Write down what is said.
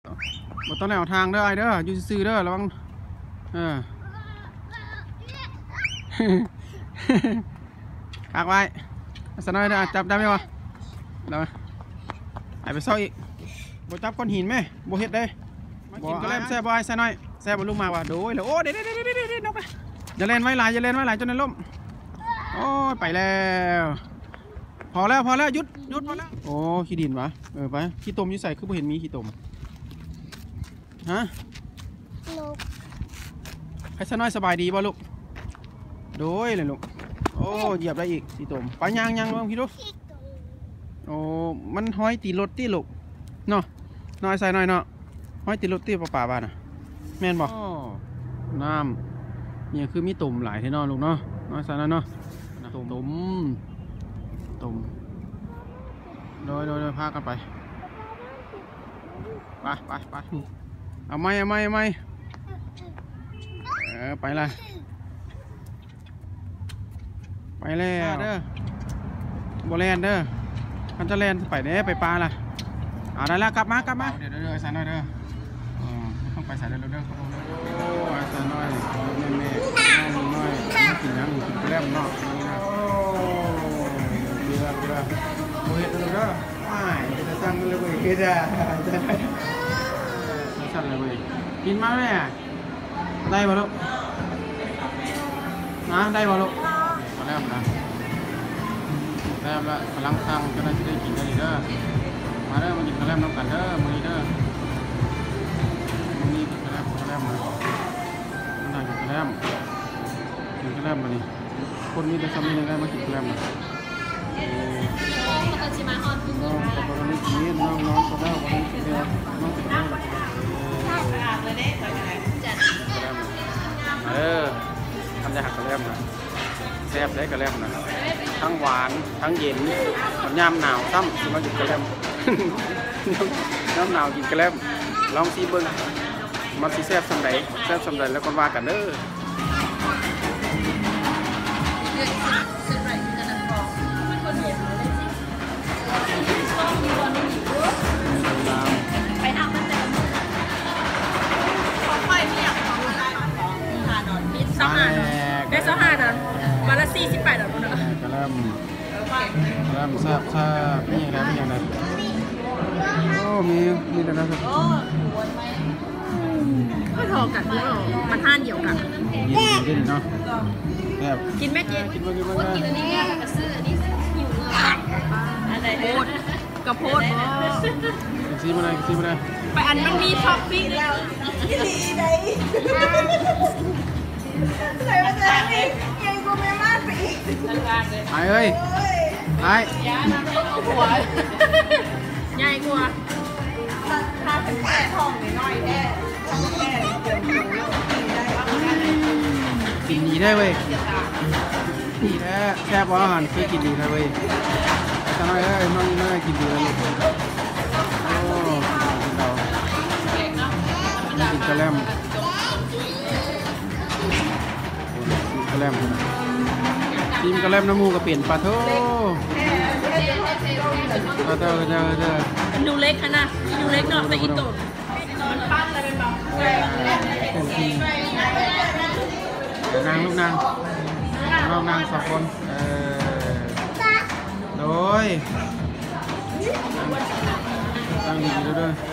บ่ต้องแล้วทางเด้อไอ้เด้ออยู่ซื่อเด้อระวังคากไว้สนอยเด้อจับได้ไหมวะเดี๋ยวไอ้ไปซ่ออีกบ่จับก้อนหินไหมบ่เฮ็ดได้บ่กินก็เล่นแซ่บบ่ไอ้แซ่น้อยแซ่บบ่ลูกมากว่ะโดยแล้วโอ้เด็ดนกไปอย่าเล่นไว้หลายอย่าเล่นไว้หลายจนในล่มโอ้ไปแล้วพอแล้วหยุดพอแล้วโอ้ขี้ดินวะไปขี้ตมอยู่ใส่คือบ่เห็นมีขี้ตมฮะให้ซะน้อยสบายดีบ่ลูกโดยเลยลูกโอ้เหยียบได้อีกขี้ตมไปยังลองพี่ลูกโอ้มันห้อยตีรถตีลูกเนาะน้อยใส่น้อยเนาะห้อยตีรถตีป่าบ้านอ่ะแม่นบ่น้ำเนี่ยคือมีตุ่มหลายที่นอนลูกเนาะน้อยใส่น้อยเนาะตุ่มโดยพากันไปเอาไม่ไปละไปแล้วเด้อโบแลนเด้อคันจะแลนไปเด้ไปปลาละได้แล้วกลับมาเดี๋ยวใส่หน่อยเด้อต้องไปใส่เด้อโอ้ใส่หน่อยแม่น้อยกินยังกินแกล้มเนาะโอ้เบื่อโบเห็ดเด้อไม่จะสั่งเลยเว้ยเฮ็ดสั่งเลยเว้ยกินมาไหมได้บ่ลูกนะได้บ่ลูกมาแล้วนะแล้วพลังทางก็น่าจะได้กินกันอีกเด้อมาเด้อมากินกระแลมน้ำกันเด้อมื้อนี้เด้อมื้อนี้กินกระแลมมานั่งกินกระแลมมานี่คนนี้จะทำยังไงมากินกระแลมนะน้องกับเราไม่กินน้องกับเราไม่กินเดียวน้องกับเราทำจะหักกระแลมนะแซ่บได้กระแลมนะทั้งหวานทั้งเย็นย่ำหนาวซ้ำมากินกระแลมย่ำหนาวกินกระแลมลองซีเบิ้งมันซีแซ่บสำใดแล้วก็ว่ากันเด้อไปทำมันแต่ของไฟไม่อยากของอะไรของหาดอนมีสองหาดอนได้สองหาดอนวันละ48 ดอนเนอะกระแลมทราบนี่ยังไงโอ้มีแต่ละครับก็ทอกันด้วยมันท่านเดียวกันกินเนาะแบบกินแม่กินกินอันนี้เนี่ยกระซื้ออันนี้หิวอะไรโพดกระโพดบ่ซีมาเลยไปอันมันมีท็อปปิ้งแล้วที่ดีได้ใส่มาจะอีกยังกูไม่มากไปอีกไอ้เอ้ยไอ้หัวใหญ่กว่าถ้าเป็นแค่ทองน้อยแน่กินดีได้เว้ยดีแท้แซ่บอาหารคือกินดีได้เว้ยแต่น้อยเอ้ยน้อยกินดีเลยโอ้กินเรากินกระแลมทีมกระแลมน้ำมูกระเปลี่ยนปลาโถเจอดูเล็กขนาดดูเล็กเนาะแต่อีโต้มันปั้นอะไรเป็นแบบนางลูกนางสองคนโดยตั้งดีด้วย